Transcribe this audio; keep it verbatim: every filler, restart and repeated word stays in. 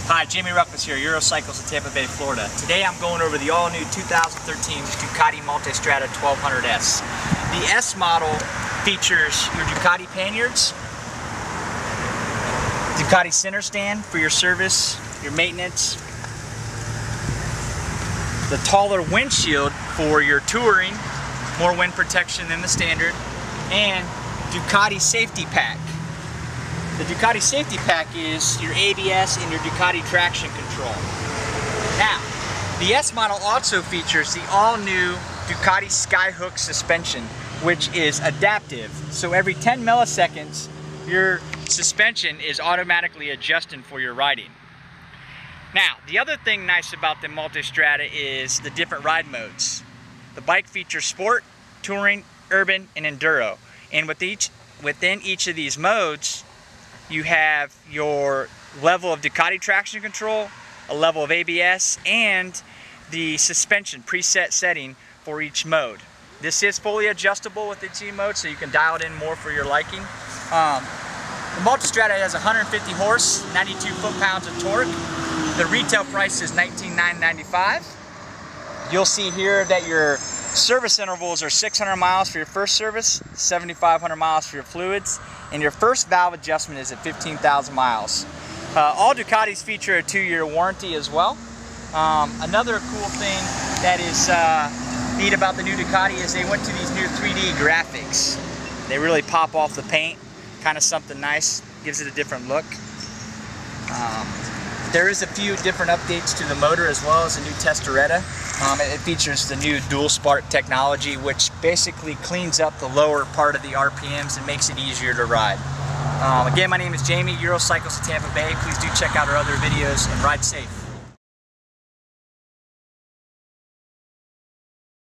Hi, Jamie Ruckles here, Eurocycles in Tampa Bay, Florida. Today I'm going over the all-new two thousand thirteen Ducati Multistrada twelve hundred S. The S model features your Ducati panniers, Ducati center stand for your service, your maintenance, the taller windshield for your touring, more wind protection than the standard, and Ducati safety pack. The Ducati safety pack is your A B S and your Ducati traction control. Now, the S model also features the all-new Ducati Skyhook suspension, which is adaptive. So every ten milliseconds, your suspension is automatically adjusting for your riding. Now, the other thing nice about the Multistrada is the different ride modes. The bike features Sport, Touring, Urban, and Enduro. And with each, within each of these modes, you have your level of Ducati traction control, a level of A B S, and the suspension preset setting for each mode. This is fully adjustable with each mode, so you can dial it in more for your liking. Um, the Multistrada has one hundred fifty horse, ninety-two foot-pounds of torque. The retail price is nineteen thousand nine hundred ninety-five dollars. You'll see here that your service intervals are six hundred miles for your first service, seventy-five hundred miles for your fluids, and your first valve adjustment is at fifteen thousand miles. Uh, all Ducatis feature a two-year warranty as well. Um, another cool thing that is uh, neat about the new Ducati is they went to these new three D graphics. They really pop off the paint, kind of something nice, gives it a different look. Um, There is a few different updates to the motor as well as a new Testoretta. Um, it features the new Dual Spark technology, which basically cleans up the lower part of the R P Ms and makes it easier to ride. Um, again, my name is Jamie, Eurocycles of Tampa Bay. Please do check out our other videos and ride safe.